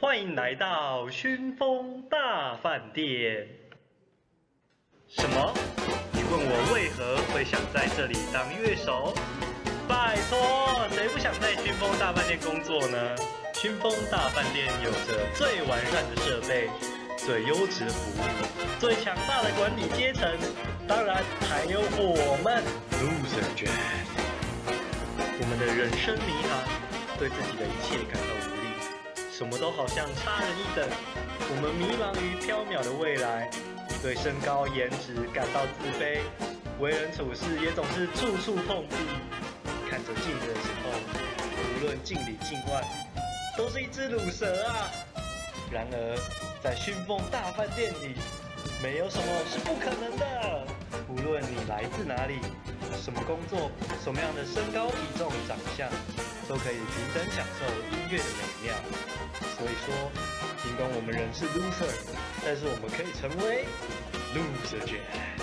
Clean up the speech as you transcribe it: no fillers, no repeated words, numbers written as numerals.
欢迎来到熏风大饭店。什么？你问我为何会想在这里当乐手？拜托，谁不想在熏风大饭店工作呢？熏风大饭店有着最完善的设备、最优质服务、最强大的管理阶层，当然还有我们 Loser Jazz。我们的人生迷航，对自己的一切感到无力，什么都好像差人一等。我们迷茫于缥缈的未来，对身高颜值感到自卑，为人处事也总是处处碰壁。看着镜子的时候，无论镜里镜外，都是一只乳蛇啊！然而，在熏风大饭店里，没有什么是不可能的。无论你来自哪里，什么工作，什么样的身高体重长相，都可以平等享受音乐的美妙。所以说，尽管我们人是 loser，但是我们可以成为 loser jazz。